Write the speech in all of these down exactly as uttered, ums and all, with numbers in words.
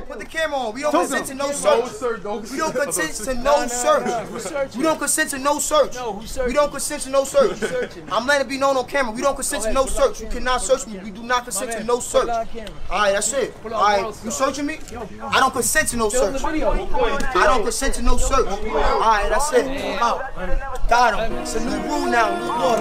put the camera on. We don't consent to no search. We don't consent to no search. We don't consent to no search. We don't consent to no search. I'm letting it be known on camera. We don't consent to no search. You cannot search me. We do not consent to no search. All right, that's it. All right, you searching me? I don't consent to no search. I don't consent to no search. All right, that's it. I'm out. Got him. It's a new rule now. New law.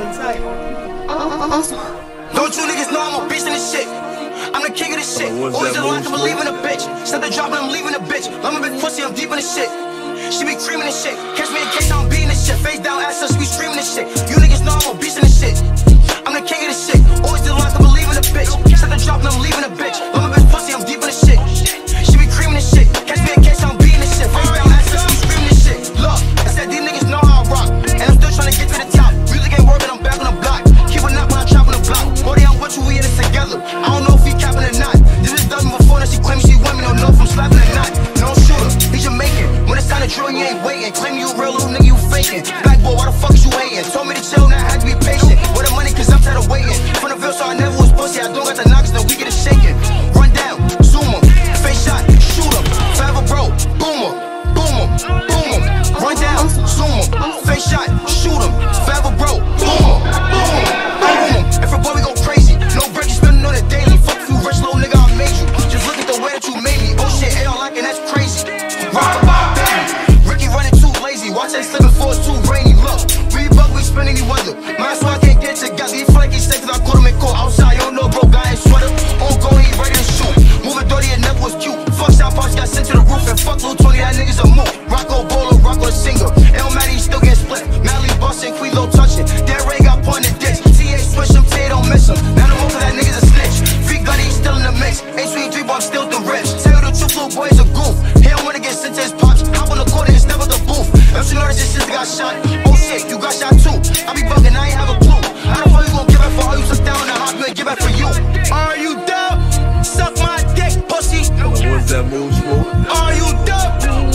Don't you niggas know I'm a beast in this shit? I'm the king of this shit. Always in the lock, I'm leaving a bitch. Step the drop and I'm leaving a bitch. I'm a big pussy, I'm deep in this shit. She be creaming this shit. Catch me in case I'm beating this shit. Face down, ass up, she be screaming this shit. You niggas know I'm a beast in this shit. I'm the king of this shit. Always in the lock, I'm leaving a bitch. Step the drop and I'm leaving a bitch. I'm a big pussy, I'm deep in this shit. She be creaming this shit. Catch me in case I'm beating this shit. Face down, ass up, she be screaming this shit. Look, I said these niggas know how I rock. And I'm still trying to get to the top. Music ain't working, I'm back on the block. Keep a knock when I trap on the block. Brody, I'm with you, we in it together. I don't know if he capping or not. This is done before that she claims she want me. Don't know if I'm slapping or not. No shooter, he's Jamaican. When it's time to drill, you ain't waiting. Claim you real, little nigga, you faking. Black boy, why the fuck is you hating? Told me to chill, now I had to be patient. With the money, cause I'm tired of waiting. From the Ville, so I never was pussy. I don't got the knocks, no we get it shaking. Run down, zoom em, face shot, shoot em. Forever bro, boom em, boom em, boom em. Run down, zoom em, face shot, shoot em. Forever bro, boom em, boom em, boom em. If a boy we go crazy, no break, you spending on it daily. Fuck you, rich little nigga, I made you. Just look at the way that you made me. Oh shit, A R like and that's crazy. Rock, baby. Ricky running too lazy. Watch that slipping for it's too rainy. Look, we bug, we spin any weather. Man, so I can't get together. He feel like he's safe cause I caught him in court. Outside, you don't know, bro, guy in sweater. On go, he ready to shoot. Moving dirty and never was cute. Fuck South Park, got sent to the roof. And fuck Lil Tony, that nigga's a move. Rocco Bolo, Rocco the singer. It don't matter, he still get split. Mally bustin', Quilo touching. Dan Ray got pointed dicks. T A switch him, Tay don't miss him. Now the most of that nigga's a snitch. Free Gunny, he's still in the mix. H three boy, I'm still the rich. Tell you the truth, little boy is a goof. He don't wanna get sent to his pops. Hop on the corner and step up the booth. If you notice his sister got shot, oh shit, you got shot too. I be bugging, I ain't have a clue. How the fuck you gon' give back for all you took down and hop you ain't give back for you? Are you dumb? Suck my dick, pussy. What's that move, smooth? Are you dumb?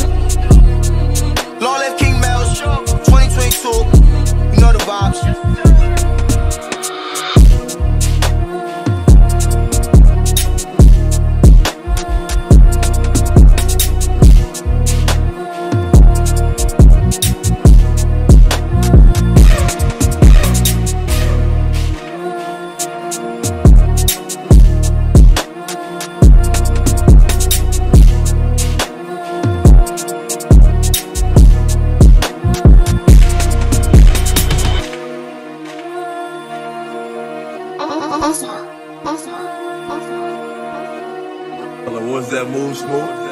Long live King Mel's twenty twenty-two. You know the vibes. What's that move, smooth?